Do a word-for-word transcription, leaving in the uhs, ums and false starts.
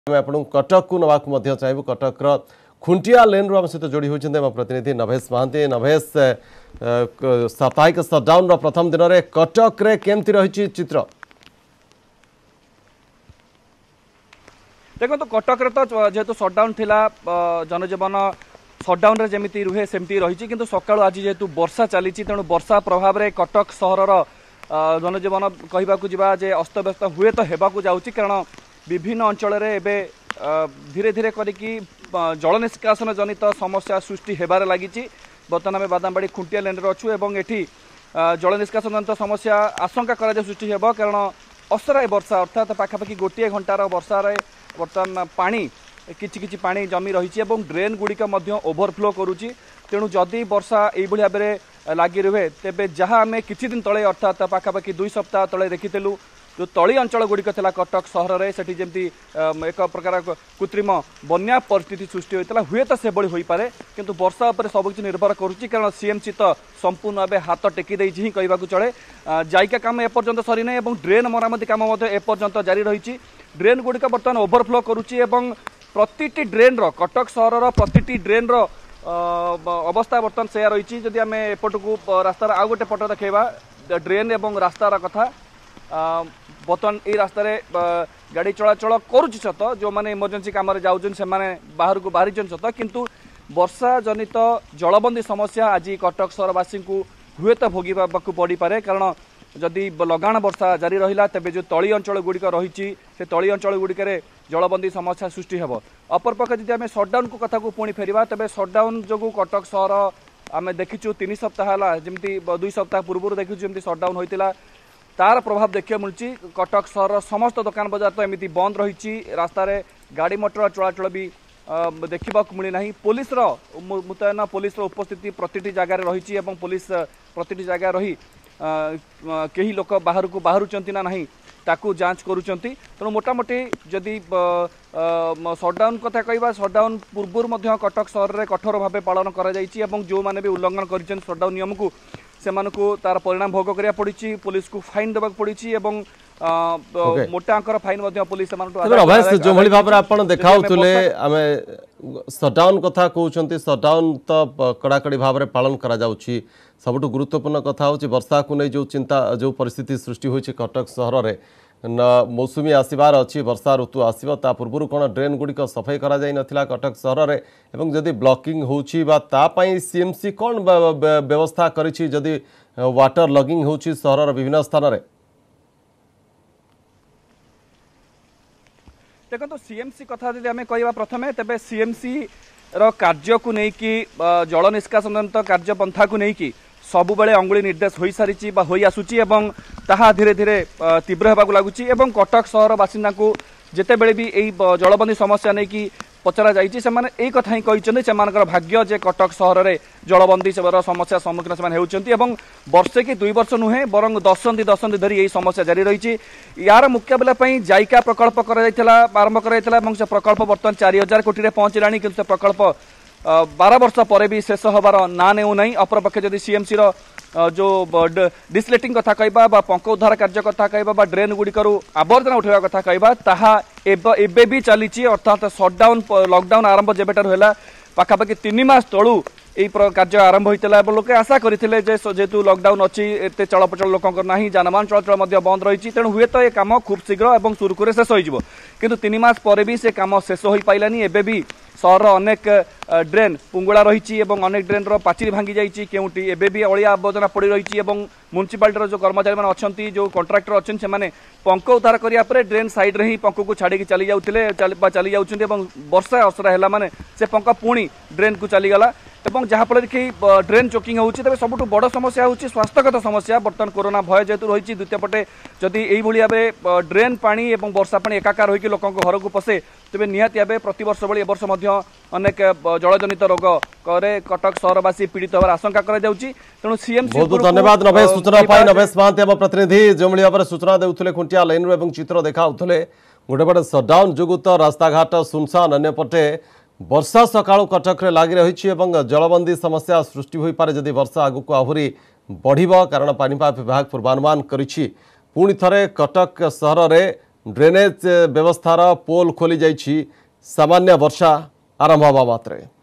आपको कटक को नवाक चाहबू कटक खुंटिया लेन रू आम सहित जोड़ी होती प्रतिनिधि नभेश महांती। नभेश साप्ताहिक सटडाउन प्रथम दिन में कटक रे केमती रही चित्र देखो तो कटक तो जेहेतु सटडाउन थिला जनजीवन सटडाउन रे जमी रुहे सेमती रही किंतु सकाळु आज जेहेतु वर्षा चली तेणु वर्षा प्रभाव में कटक सहर जनजीवन कहवाक जा अस्तव्यस्त हुए तो हेबाकू जाउची कारण विभिन्न अंचल रे धीरे धीरे करिकी जल निष्कासन जनित समस्या सृष्टि हेबार लागिची। बर्तमान आम बादामबाड़ी खुंटिया लेन अच्छु एवं एठी जल निष्कासन जनित समस्या आशंका करा सृष्टि हेब कारण असराय वर्षा अर्थात पाखापाखि गोटे घंटार वर्षा बर्तमान पानी किछि किछि पानी जमी रही ड्रेन गुड़िक ओभरफ्लो करुच्ची। तेणु जदि वर्षा यही भाव में लगी रुहे तेबे जहाँ आम किछि दिन तले अर्थात पाखापाखि दुई सप्ताह तले देखीलु जो तली अंचल गुड़िक थिला कटक सहर में सेठी जेमती एक प्रकार कृत्रिम बन्या परिस्थिति सृष्टि होता हुए तो से हो पारे किंतु वर्षा उपर सबकि निर्भर करुच्ची कारण सीएमसी तो संपूर्ण भाव हाथ टेकी ही कहवाक चले। जायका काम एपर्यंत सरी ना और ड्रेन मरामती काम एपर्यंत जारी रही। ड्रेन गुड़िक बर्तमान ओभरफ्लो करुच्ची प्रति ड्रेन कटक सहर प्रति ड्रेन अवस्था बर्तमान से रही। जदि आम एपट को रास्तार आउ गोटे पट देखा ड्रेन और रास्तार कथा बर्तमान ये रास्तार गाड़ी चलाचल करुच्ची सत जो मैंने इमरजेंसी कम जाऊँ से बाहर को बाहरी सत किंतु वर्षा जनित जलबंदी समस्या आज कटक सहरवासी को हुए तो भोगवाक पड़ पारे कारण जदि लगाण वर्षा जारी रहा तेज जो तली अंचल गुड़िक रही से तली अंचल गुड़िक जलबंदी समस्या सृष्टि हेब। अपरपक्ष जदि आम सटडाउन को कथा को पुणी फेरिबा तेज सटडाउन जो कटक सहर आम देखीचु तीन सप्ताह है जमी दुई सप्ताह पूर्व देखीचु जमी सटडाउन होता तार प्रभाव देखा मिलूँ। कटक सहर समस्त दुकान बजार तो एमती बंद रही रास्तार गाड़ी मोटर चलाचल भी देखा मिलना। पुलिस मुतयन पुलिस उपस्थिति प्रति जगार रही पुलिस प्रति जगह रही कई लोक बाहर को बाहर ना नहीं ताकू जांच करुँच। तेणु मोटामोटी जदि सटडाउन कथा कहवा सटडाउन पूर्व कटक सहर में कठोर भाव पालन कर जो मैंने भी उल्लंघन कर सटडाउन नियम को से तार परिणाम भोग करा पड़ी पुलिस को फाइन देवाक पड़ी मोटा अंकर फाइन पुलिस जो भाई भाव में देखा सटडाउन कथा कहते सटडाउन तो कड़ाकड़ी भाव में पालन करा सबुठ गुरुत्वपूर्ण कथा हूँ वर्षा को नहीं जो चिंता जो परिस्थिति सृष्टि होती कटक सहर में न मौसुमी आसबार अच्छी वर्षा ऋतु आसो ता पूर्व कौन ड्रेन गुड़िक सफाई करा जाई नथिला कटक सहर में एवं जदि ब्लॉकिंग होची बा ता पई सीएमसी कौन व्यवस्था करिछि जदि वाटर लगिंग होची सहर विभिन्न स्थान रे देखो तो सीएमसी कथा जदि आम कहवा प्रथमे तेबे सीएमसी रो कार्य को लेकिन जल निष्कासन जनित कार्यपंथा को लेकिन सबु बेले अंगुली निर्देश हो सारी हो आसूची एवं ताहा धीरे धीरे तीव्र होगा लगुच। कटक सहर बासिंदा को जिते बड़े भी यही जलबंदी समस्या नहीं कि पचरा जाइए से कथा ही कहते से भाग्य जे कटक सहर में जलबंदी समस्या सम्मुखीन से वर्षे कि दुई वर्ष नुहे बरं दशंधि दशंधि धरी यही समस्या जारी रही। यार मुकाबला जायका प्रकल्प आरंभ कर प्रकल्प बर्तमान चार हजार कोटी पहुंचला कि प्रकल्प बारह वर्ष पर भी शेष हबार ना नेउ नहीं। अपरपक्षे जदि सीएमसी रो जो डिस्लेटिंग कथा कहबा पंक उद्धार कार्य कथा कहबा ड्रेन गुड़िकर आवर्जना उठा कथा कहबा ताहा एबे भी चली अर्थात सटडाउन लॉकडाउन आरंभ जेबेटार है पाखापाखि तीन मास तलू यही कार्य आरंभ होता है लोके आशा करते जेहेतु लॉकडाउन अच्छी एत चलप्रचल लोक ना जानवाहन चलाचल बंद रही तेणु हुए तो ये कम खूब शीघ्र और सुरखुरे शेष हो किंतु तीन मास पर भी से कम शेष हो पाइलानी। एबे भी सहर अनेक ड्रेन पुंगुड़ा रही अनेक ड्रेन पाचिरी भांगी जाइए केउटी एबे भी अलिया आवर्जना पड़ रही म्युनिसिपालिटी जो कर्मचारी मैंने अच्छा जो कंट्राक्टर अच्छे से पंक उद्धार कराया ड्रेन साइड रे ही पंक को छाड़ी चली जाते चली जाऊँच वर्षा असरा है माने से पंक पुणी ड्रेन को चलीगला एवं जहाँफल कि ड्रेन चोकिंग होती तेज सबुठ बड़ समस्या होची स्वास्थ्यगत समस्या बर्तमान कोरोना भय जेहेतु रही द्वितीय पटे जदि यही भाव ड्रेन पानी और वर्षा पानी एकाकार होकर लोक घर को पशे तेज निहाती भाव प्रत वर्ष भाई वर्ष अनेक जलजनित रोग करे कटक सहरवासी पीड़ित होवार आशंका तेणु सीएमसी बहुत धन्यवाद नभेश सूचना पाई। नभेश महांती आम प्रतिनिधि जो भाव में सूचना देउथिले खुंटिया लाइन रो चित्र देखाउथिले गोटे पटे सटडाउन जोगु तो रास्ताघाट सुनसान अन्य पटे वर्षा सकाळु कटक रे लागि रही जलबंदी समस्या सृष्टि हो पारे जदि वर्षा आगु को आहुरी बढ़िबो कारण पानीपाग विभाग पूर्वानुमान करिछि। पुणी थरे कटक सहर में ड्रेनेज व्यवस्थार पोल खोली जाइछि सामान्य वर्षा आरंभ हवा मात्रे।